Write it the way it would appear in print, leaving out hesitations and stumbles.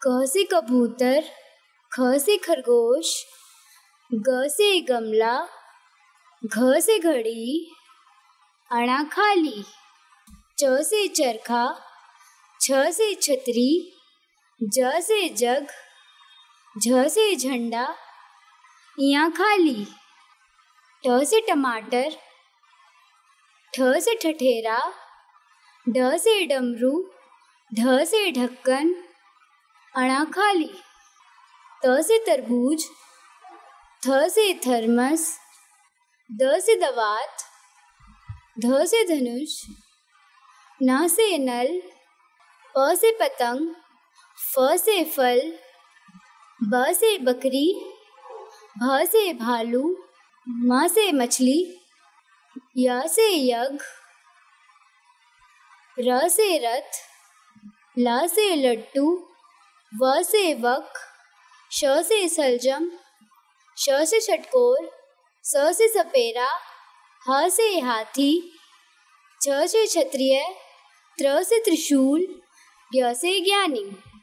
क से कबूतर, ख से खरगोश, ग से गमला, घ से घड़ी, अणा खाली। च से चरखा, छ से छतरी, ज से जग, झ से झंडा, इया खाली। ट से टमाटर, ठ से ठठेरा, ढ से डमरू, ढ से ढक्कन, अणा खाली। त से तरबूज, थ से थर्मस, द से दवात, ध से धनुष, न से नल, प से पतंग, फ से फल, ब से बकरी, भ से भालू, म से मछली, य से यज्ञ, र से रथ, ल से लट्टू, व से वक, श से सलजम, श से षटकोर, स से सपेरा, ह से हाथी, छ से क्षत्रिय, त्र से त्रिशूल, ज्ञ से ज्ञानी।